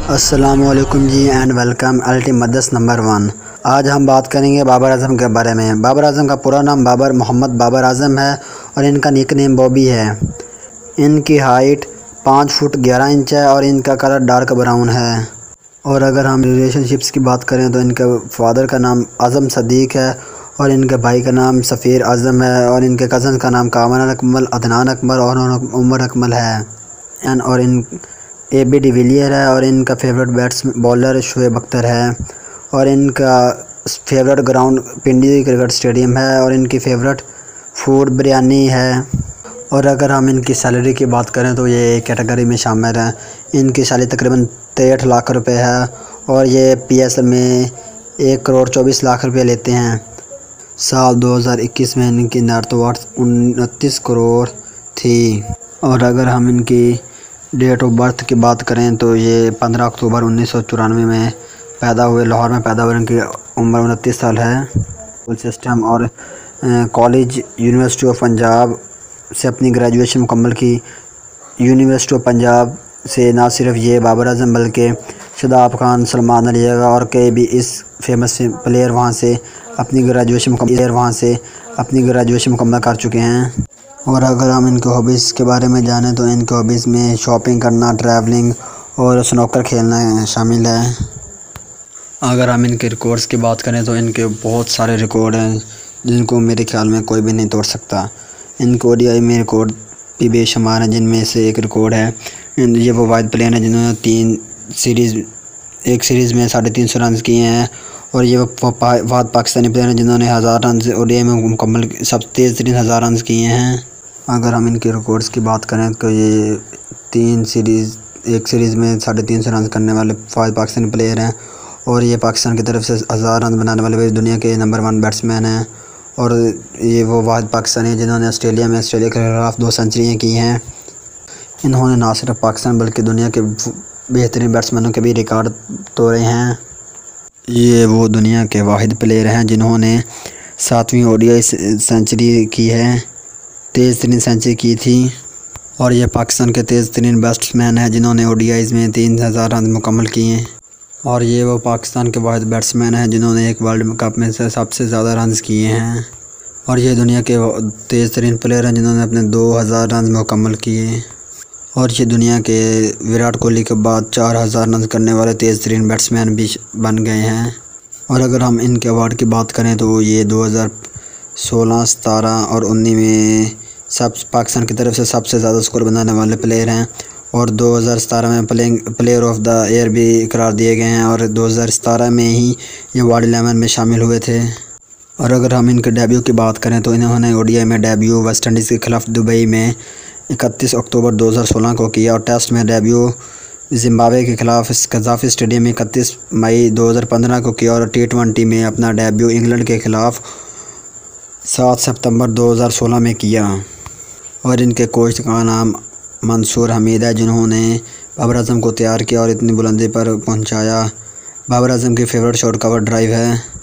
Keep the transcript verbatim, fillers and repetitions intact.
अस्सलामुअलैकुम जी and welcome अल्टी मदस नंबर वन। आज हम बात करेंगे बाबर आजम के बारे में। बाबर आजम का पूरा नाम बाबर मोहम्मद बाबर आजम है और इनका निकनेम बॉबी है। इनकी हाइट पाँच फुट ग्यारह इंच है और इनका कलर डार्क ब्राउन है। और अगर हम रिलेशनशिप्स की बात करें तो इनके फादर का नाम आज़म सदीक है और इनके भाई का नाम सफ़ीर आज़म है और इनके कज़न का नाम कामरान अकमल, अदनान अकमल और उमर अकमल है। एंड और इन ए बी डिविलियर है और इनका favourite bats bowler Shoaib Akhtar है और इनका favourite ground Pindi cricket stadium है और इनकी फेवरेट फूड बिरयानी है। और अगर हम इनकी सैलरी की बात करें तो ये कैटेगरी में शामिल है। इनकी सैलरी तकरीबन तिरसठ लाख रुपए है और ये पी एस एल में एक करोड़ चौबीस लाख रुपए लेते हैं। साल दो हज़ार इक्कीस में इनकी नेटवर्थ उनतीस करोड़ थी। और अगर हम इनकी डेट ऑफ बर्थ की बात करें तो ये पंद्रह अक्टूबर उन्नीस सौ चौरानवे में पैदा हुए, लाहौर में पैदा हुए। इनकी उम्र उनतीस साल है। स्कूल सिस्टम और कॉलेज यूनिवर्सिटी ऑफ पंजाब से अपनी ग्रेजुएशन मुकम्मल की। यूनिवर्सिटी ऑफ पंजाब से ना सिर्फ ये बाबर आजम बल्कि शदाब खान, सलमान अली और कई भी इस फेमस प्लेयर वहाँ से अपनी ग्रेजुएशन मुकम्मल वहाँ से अपनी ग्रेजुएशन मुकम्मल कर चुके हैं। और अगर हम इनके हॉबीज़ के बारे में जानें तो इनके हॉबीज़ में शॉपिंग करना, ट्रैवलिंग और स्नूकर खेलना शामिल है। अगर हम इनके रिकॉर्ड्स की बात करें तो इनके बहुत सारे रिकॉर्ड हैं जिनको मेरे ख्याल में कोई भी नहीं तोड़ सकता। इनके ओडीआई में रिकॉर्ड भी बेशुमार हैं, जिनमें से एक रिकॉर्ड है ये वो वाहिद प्लेयर हैं जिन्होंने तीन सीरीज़ एक सीरीज़ में साढ़े तीन सौ रन किए हैं। और ये वो वाद पाकिस्तानी प्लेयर हैं जिन्होंने हज़ार रन ओडीआई में मुकम्मल सब तेज़ तरीन हज़ार रन किए हैं। अगर हम इनके रिकॉर्ड्स की बात करें तो ये तीन सीरीज़ एक सीरीज़ में साढ़े तीन सौ रन करने वाले वाहिद पाकिस्तानी प्लेयर हैं और ये पाकिस्तान की तरफ से हज़ार रन बनाने वाले दुनिया के नंबर वन बैट्समैन हैं। और ये वो वाहिद पाकिस्तानी हैं जिन्होंने ऑस्ट्रेलिया में ऑस्ट्रेलिया के खिलाफ दो सेंचुरियाँ की हैं। इन्होंने ना सिर्फ पाकिस्तान बल्कि दुनिया के बेहतरीन बैट्समैनों के भी रिकॉर्ड तोड़े हैं। ये वो दुनिया के वाहिद प्लेयर हैं जिन्होंने सातवीं ओडीआई सेंचुरी की है, तेज़ तरीन सेंचुरी की थी। और ये पाकिस्तान के तेज़ तरीन बैट्समैन हैं जिन्होंने ओडीआईज़ में तीन हज़ार रन मुकम्मल किए। और ये वो पाकिस्तान के वाहिद बैट्समैन हैं जिन्होंने एक वर्ल्ड कप में से सबसे ज़्यादा रन किए हैं। और ये दुनिया के तेज़ तरीन प्लेयर हैं जिन्होंने अपने दो हज़ार रन मुकम्मल किए। और ये दुनिया के विराट कोहली के बाद चार हज़ार रन करने वाले तेज़ तरीन बैट्समैन भी बन गए हैं। और अगर हम इनके अवार्ड की बात करें तो ये दो हज़ार सोलह, सतारह और उन्नीस में सब पाकिस्तान की तरफ से सबसे ज़्यादा स्कोर बनाने वाले प्लेयर हैं। और दो हज़ार सतारह में playing player of the year भी करार दिए गए हैं और दो हज़ार सतारह में ही ये वर्ल्ड इलेवन में शामिल हुए थे। और अगर हम इनके डेब्यू की बात करें तो इन्होंने ओडीआई में डेब्यू वेस्ट इंडीज़ के खिलाफ दुबई में इकतीस अक्टूबर दो हज़ार सोलह को किया और टेस्ट में डेब्यू जिम्बाब्वे के खिलाफ कज़ाफ़ी स्टेडियम में इकतीस मई दो हज़ार पंद्रह को किया। और टी ट्वेंटी में अपना डेब्यू इंग्लैंड के खिलाफ सात सितंबर दो हज़ार सोलह में किया। और इनके कोच का नाम मंसूर हमीद है जिन्होंने बाबर आजम को तैयार किया और इतनी बुलंदी पर पहुंचाया। बाबर आजम की फेवरेट शॉट कवर ड्राइव है।